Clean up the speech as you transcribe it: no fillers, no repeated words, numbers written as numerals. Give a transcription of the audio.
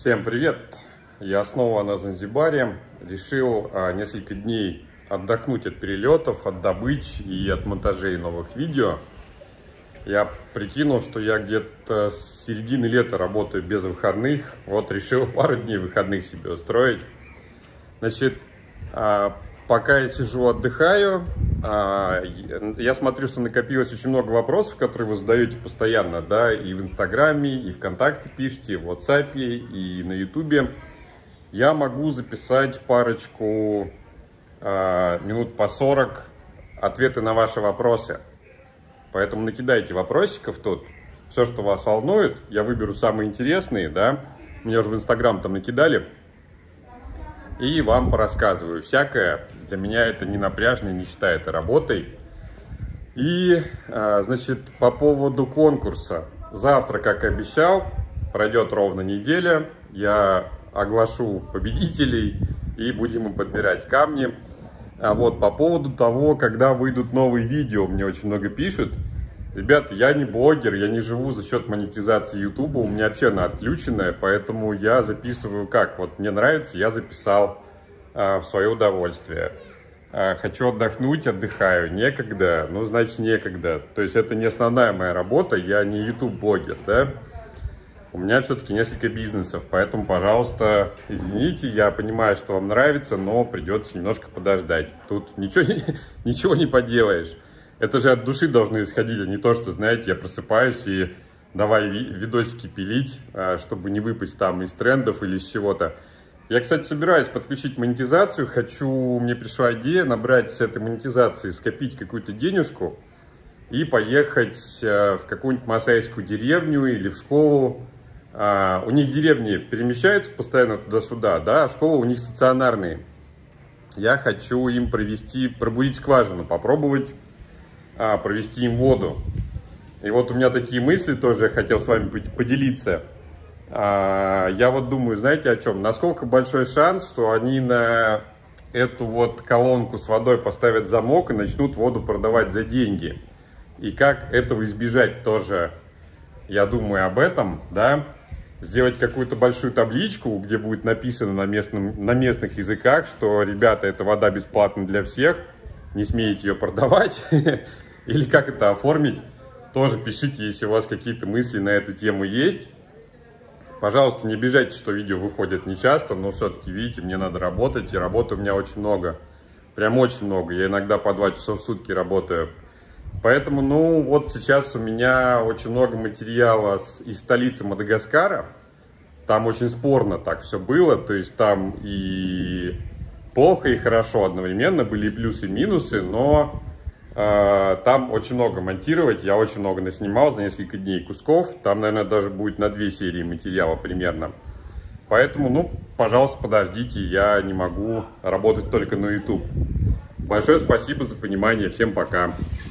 Всем привет! Я снова на Занзибаре. Решил несколько дней отдохнуть от перелетов, от добычи и от монтажей новых видео. Я прикинул, что я где-то с середины лета работаю без выходных. Вот решил пару дней выходных себе устроить. Значит, пока я сижу, отдыхаю, я смотрю, что накопилось очень много вопросов, которые вы задаете постоянно, да, и в Инстаграме, и ВКонтакте пишите, и в WhatsApp, и на Ютубе. Я могу записать парочку минут по 40 ответы на ваши вопросы. Поэтому накидайте вопросиков тут, все, что вас волнует, я выберу самые интересные, да, меня уже в Инстаграм там накидали. И вам порассказываю всякое. Для меня это не напряжно, не считаю это работой. И, значит, по поводу конкурса. Завтра, как и обещал, пройдет ровно неделя. Я оглашу победителей и будем им подбирать камни. А вот по поводу того, когда выйдут новые видео, мне очень много пишут. Ребята, я не блогер, я не живу за счет монетизации YouTube, у меня вообще она отключенная, поэтому я записываю как. Вот мне нравится, я записал в свое удовольствие. Хочу отдохнуть, отдыхаю. Некогда, ну значит некогда. То есть это не основная моя работа, я не YouTube-блогер, да. У меня все-таки несколько бизнесов, поэтому, пожалуйста, извините, я понимаю, что вам нравится, но придется немножко подождать. Тут ничего не поделаешь. Это же от души должно исходить, а не то, что, знаете, я просыпаюсь и давай видосики пилить, чтобы не выпасть там из трендов или из чего-то. Я, кстати, собираюсь подключить монетизацию, мне пришла идея набрать с этой монетизации, скопить какую-то денежку и поехать в какую-нибудь масайскую деревню или в школу. У них деревни перемещаются постоянно туда-сюда, да, а школы у них стационарные. Я хочу им пробурить скважину, попробовать провести им воду. И вот у меня такие мысли тоже я хотел с вами поделиться. Я вот думаю, знаете о чем? Насколько большой шанс, что они на эту вот колонку с водой поставят замок и начнут воду продавать за деньги. И как этого избежать тоже, я думаю об этом, да. Сделать какую-то большую табличку, где будет написано на местных языках, что, ребята, эта вода бесплатна для всех, не смеете ее продавать. Или как это оформить, тоже пишите, если у вас какие-то мысли на эту тему есть. Пожалуйста, не обижайтесь, что видео выходят нечасто, но все-таки, видите, мне надо работать, и работы у меня очень много. Прям очень много, я иногда по 2 часа в сутки работаю. Поэтому, ну, вот сейчас у меня очень много материала из столицы Мадагаскара. Там очень спорно так все было, то есть там и плохо, и хорошо одновременно, были и плюсы, и минусы, но... Там очень много монтировать, я очень много наснимал за несколько дней кусков. Там, наверное, даже будет на 2 серии материала примерно. Поэтому, ну, пожалуйста, подождите, я не могу работать только на YouTube. Большое спасибо за понимание, всем пока.